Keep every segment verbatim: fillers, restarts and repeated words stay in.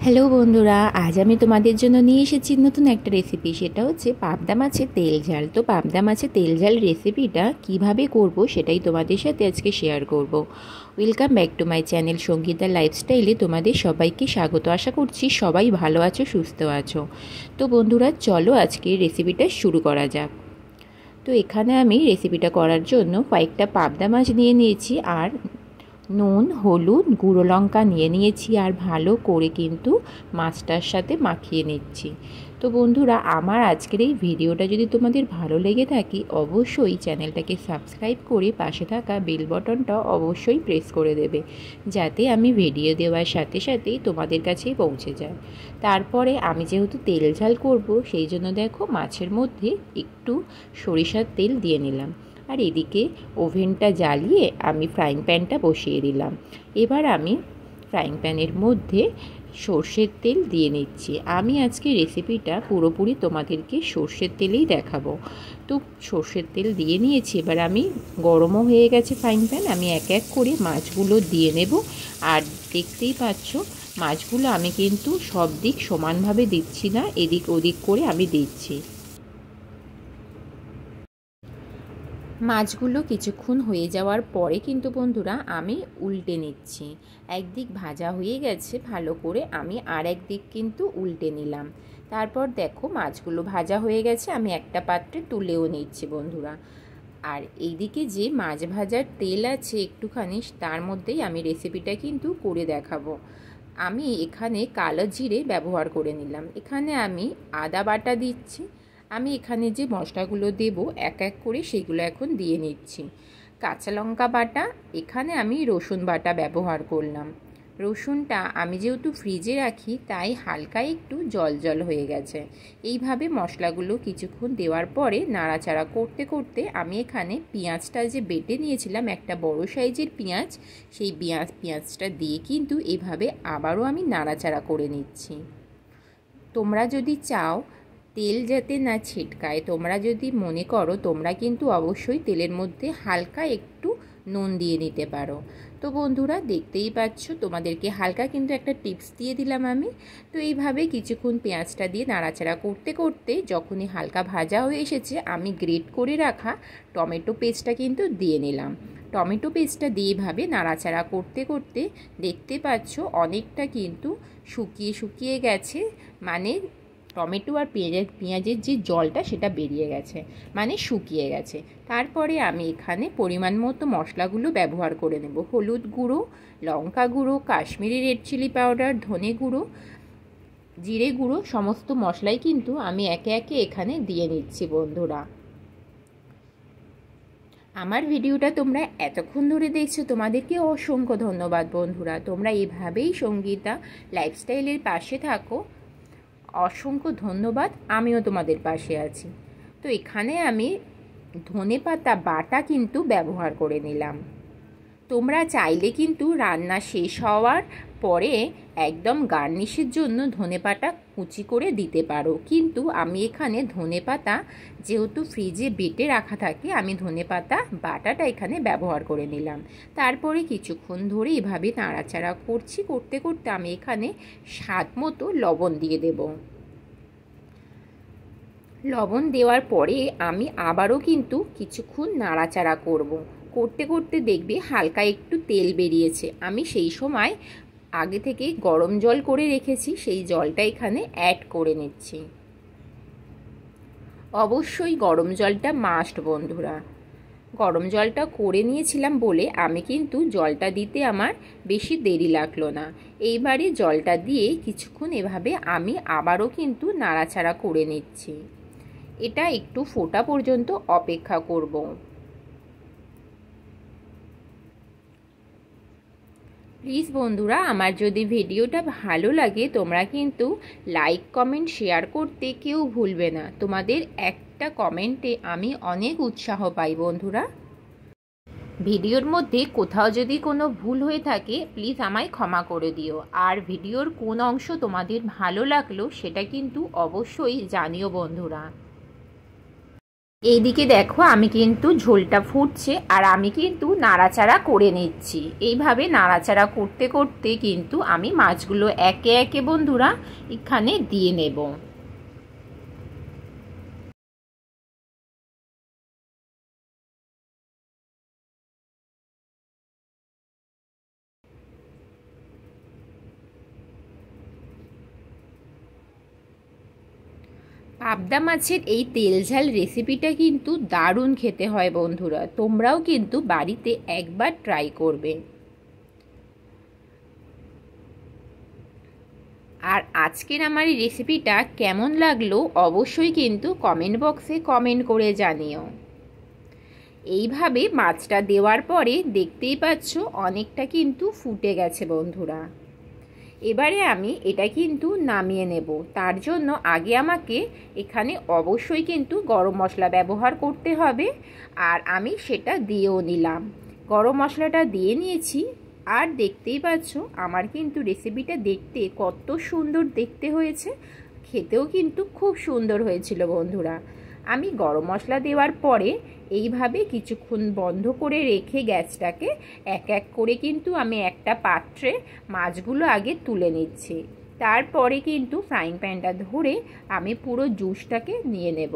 Hello বন্ধুরা, আজ আমি তোমাদের জন্য নিয়ে এসেছি নতুন একটা রেসিপি। সেটা হচ্ছে পাবদা মাছের তেল ঝাল। তো পাবদা মাছের তেল ঝাল রেসিপিটা কিভাবে করব সেটাই তোমাদের সাথে আজকে শেয়ার করব। Welcome back to my channel Sangeeta লাইফস্টাইলে তোমাদের সবাইকে স্বাগত। আশা করছি সবাই ভালো আছো, সুস্থ আছো। তো বন্ধুরা, চলো আজকে রেসিপিটা শুরু করা যাক। তো এখানে আমি রেসিপিটা করার জন্য কয়েকটা পাবদা মাছ নিয়ে নিয়েছি, আর নুন, হলুদ, গুঁড়ো লঙ্কা নিয়ে নিয়েছি, আর ভালো করে কিন্তু মাছটার সাথে মাখিয়ে নিচ্ছি। তো বন্ধুরা, আমার আজকের এই ভিডিওটা যদি তোমাদের ভালো লেগে থাকে, অবশ্যই চ্যানেলটাকে সাবস্ক্রাইব করে পাশে থাকা বেল বাটনটা অবশ্যই প্রেস করে দেবে, যাতে আমি ভিডিও দেওয়ার সাথে সাথেই তোমাদের কাছেই পৌঁছে যায়। তারপরে আমি যেহেতু তেল ঝাল করব, সেই জন্য দেখো মাছের মধ্যে একটু সরিষার তেল দিয়ে নিলাম। আর এদিকে ওভেনটা জ্বালিয়ে আমি ফ্রাইং প্যানটা বসিয়ে দিলাম। এবার আমি ফ্রাইং প্যানের মধ্যে সর্ষের তেল দিয়ে নিচ্ছি। আমি আজকে রেসিপিটা পুরোপুরি তোমাদেরকে সর্ষের তেলেই দেখাবো। তো সর্ষের তেল দিয়ে নিয়েছি, এবার আমি গরমও হয়ে গেছে ফ্রাইং প্যান, আমি এক এক করে মাছগুলো দিয়ে নেব। আর দেখতেই পাচ্ছ, মাছগুলো আমি কিন্তু সব দিক সমানভাবে দিচ্ছি না, এদিক ওদিক করে আমি দিচ্ছি। মাছগুলো কিছুক্ষণ হয়ে যাওয়ার পরে কিন্তু বন্ধুরা আমি উল্টে নিচ্ছি। একদিক ভাজা হয়ে গেছে ভালো করে, আমি আর একদিক কিন্তু উল্টে নিলাম। তারপর দেখো মাছগুলো ভাজা হয়ে গেছে, আমি একটা পাত্রে তুলেও নিচ্ছি বন্ধুরা। আর এইদিকে যে মাছ ভাজার তেল আছে একটুখানি, তার মধ্যেই আমি রেসিপিটা কিন্তু করে দেখাবো। আমি এখানে কালো জিরে ব্যবহার করে নিলাম। এখানে আমি আদা বাটা দিচ্ছি। আমি এখানে যে মশলাগুলো দেব এক এক করে সেগুলো এখন দিয়ে নিচ্ছি। কাঁচা লঙ্কা বাটা, এখানে আমি রসুন বাটা ব্যবহার করলাম। রসুনটা আমি যেহেতু ফ্রিজে রাখি, তাই হালকা একটু জল জল হয়ে গেছে। এইভাবে মশলাগুলো কিছুক্ষণ দেওয়ার পরে নাড়াচাড়া করতে করতে আমি এখানে পেঁয়াজটা যে বেটে নিয়েছিলাম, একটা বড় সাইজের পেঁয়াজ, সেই পেঁয়াজ পেঁয়াজটা দিয়ে কিন্তু এভাবে আবারও আমি নাড়াচাড়া করে নিচ্ছি। তোমরা যদি চাও তেল যাতে না ছিটকায়, তোমরা যদি মনে করো, তোমরা কিন্তু অবশ্যই তেলের মধ্যে হালকা একটু নুন দিয়ে নিতে পারো। তো বন্ধুরা, দেখতেই পাচ্ছ, তোমাদেরকে হালকা কিন্তু একটা টিপস দিয়ে দিলাম আমি। তো এইভাবে কিছুক্ষণ পেঁয়াজটা দিয়ে নাড়াচাড়া করতে করতে যখনই হালকা ভাজা হয়ে এসেছে, আমি গ্রেট করে রাখা টমেটো পেস্টটা কিন্তু দিয়ে নিলাম। টমেটো পেস্টটা দিয়ে এভাবে নাড়াচাড়া করতে করতে দেখতে পাচ্ছ অনেকটা কিন্তু শুকিয়ে শুকিয়ে গেছে, মানে টমেটো আর পেঁয়াজের পেঁয়াজের যে জলটা সেটা বেরিয়ে গেছে, মানে শুকিয়ে গেছে। তারপরে আমি এখানে পরিমাণ মতো মশলাগুলো ব্যবহার করে নেব। হলুদ গুঁড়ো, লঙ্কা গুঁড়ো, কাশ্মীরি রেড চিলি পাউডার, ধনে গুঁড়ো, জিরে গুঁড়ো, সমস্ত মশলাই কিন্তু আমি একে একে এখানে দিয়ে নিচ্ছি বন্ধুরা। আমার ভিডিওটা তোমরা এতক্ষণ ধরে দেখছো, তোমাদেরকে অসংখ্য ধন্যবাদ বন্ধুরা। তোমরা এভাবেই সঙ্গীতা লাইফস্টাইলের পাশে থাকো। অসংখ্য ধন্যবাদ, আমিও তোমাদের পাশে আছি। তো এখানে আমি ধনেপাতা বাটা কিন্তু ব্যবহার করে নিলাম। তোমরা চাইলে কিন্তু রান্না শেষ হওয়ার পরে একদম গার্নিশের জন্য ধনেপাতা কুচি করে দিতে পারো, কিন্তু আমি এখানে ধনেপাতা যেহেতু ফ্রিজে বেটে রাখা থাকে, আমি ধনেপাতা বাটাটা এখানে ব্যবহার করে নিলাম। তারপরে কিছুক্ষণ ধরে এভাবে নাড়াচাড়া করছি, করতে করতে আমি এখানে স্বাদ মতো লবণ দিয়ে দেব। লবণ দেওয়ার পরে আমি আবারও কিন্তু কিছুক্ষণ নাড়াচাড়া করব। করতে করতে দেখবে হালকা একটু তেল বেরিয়েছে। আমি সেই সময় আগে থেকে গরম জল করে রেখেছি, সেই জলটা এখানে অ্যাড করে নিচ্ছি। অবশ্যই গরম জলটা মাস্ট বন্ধুরা। গরম জলটা করে নিয়েছিলাম বলে আমি কিন্তু জলটা দিতে আমার বেশি দেরি লাগলো না। এইবারে জলটা দিয়ে কিছুক্ষণ এভাবে আমি আবারও কিন্তু নাড়াচাড়া করে নিচ্ছি। এটা একটু ফোটা পর্যন্ত অপেক্ষা করব। প্লিজ বন্ধুরা, আমার যদি ভিডিওটা ভালো লাগে, তোমরা কিন্তু লাইক, কমেন্ট, শেয়ার করতে কেউ ভুলবে না। তোমাদের একটা কমেন্টে আমি অনেক উৎসাহ পাই বন্ধুরা। ভিডিওর মধ্যে কোথাও যদি কোনো ভুল হয়ে থাকে, প্লিজ আমায় ক্ষমা করে দিও। আর ভিডিওর কোন অংশ তোমাদের ভালো লাগলো সেটা কিন্তু অবশ্যই জানিও বন্ধুরা। এইদিকে দেখো আমি কিন্তু ঝোলটা ফুটছে আর আমি কিন্তু নাড়াচাড়া করে নিচ্ছি। এইভাবে নাড়াচাড়া করতে করতে কিন্তু আমি মাছগুলো একে একে বন্ধুরা এখানে দিয়ে নেব। পাবদা মাছের এই তেল ঝাল রেসিপিটা কিন্তু দারুণ খেতে হয় বন্ধুরা, তোমরাও কিন্তু বাড়িতে একবার ট্রাই করবে। আর আজকের আমার এই রেসিপিটা কেমন লাগলো অবশ্যই কিন্তু কমেন্ট বক্সে কমেন্ট করে জানিও। এইভাবে মাছটা দেওয়ার পরে দেখতেই পাচ্ছ অনেকটা কিন্তু ফুটে গেছে বন্ধুরা। এবারে আমি এটা কিন্তু নামিয়ে নেব। তার জন্য আগে আমাকে এখানে অবশ্যই কিন্তু গরম মশলা ব্যবহার করতে হবে, আর আমি সেটা দিয়েও নিলাম। গরম মশলাটা দিয়ে নিয়েছি। আর দেখতেই পাচ্ছ আমার কিন্তু রেসিপিটা দেখতে কত সুন্দর দেখতে হয়েছে, খেতেও কিন্তু খুব সুন্দর হয়েছিল বন্ধুরা। আমি গরম মশলা দেওয়ার পরে এইভাবে কিছুক্ষণ বন্ধ করে রেখে গ্যাসটাকে এক এক করে কিন্তু আমি একটা পাত্রে মাছগুলো আগে তুলে নিচ্ছি। তারপরে কিন্তু ফ্রাইং প্যানটা ধরে আমি পুরো জুসটাকে নিয়ে নেব।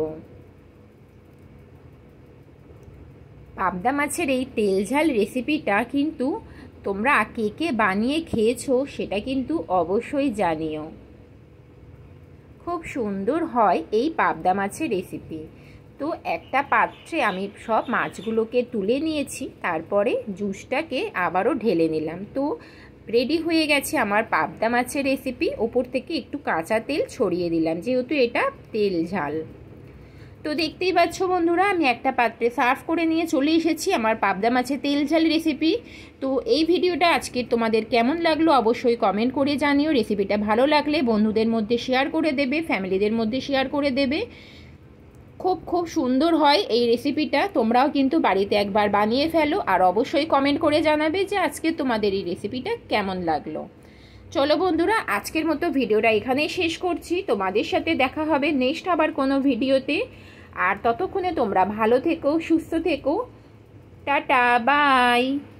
পাবদা মাছের এই তেল ঝাল রেসিপিটা কিন্তু তোমরা কে কে বানিয়ে খেয়েছো সেটা কিন্তু অবশ্যই জানিও। খুব সুন্দর হয় এই পাবদা মাছের রেসিপি। তো একটা পাত্রে আমি সব মাছগুলোকে তুলে নিয়েছি, তারপরে জুসটাকে আবারও ঢেলে নিলাম। তো রেডি হয়ে গেছে আমার পাবদা মাছের রেসিপি। ওপর থেকে একটু কাঁচা তেল ছড়িয়ে দিলাম যেহেতু এটা তেল ঝাল। তো দেখতেই পাচ্ছ বন্ধুরা আমি একটা পাত্রে সার্ভ করে নিয়ে চলে এসেছি আমার পাবদা মাছের তেল ঝাল রেসিপি। তো এই ভিডিওটা আজকে তোমাদের কেমন লাগলো অবশ্যই কমেন্ট করে জানিও। রেসিপিটা ভালো লাগলে বন্ধুদের মধ্যে শেয়ার করে দেবে, ফ্যামিলিদের মধ্যে শেয়ার করে দেবে। খুব খুব সুন্দর হয় এই রেসিপিটা, তোমরাও কিন্তু বাড়িতে একবার বানিয়ে ফেলো। আর অবশ্যই কমেন্ট করে জানাবে যে আজকে তোমাদের এই রেসিপিটা কেমন লাগলো। চলো বন্ধুরা আজকের মতো ভিডিওটা এখানেই শেষ করছি। তোমাদের সাথে দেখা হবে নেক্সট আবার কোনো ভিডিওতে। আর ততক্ষণে তোমরা ভালো থেকো, সুস্থ থেকো। Tata, by.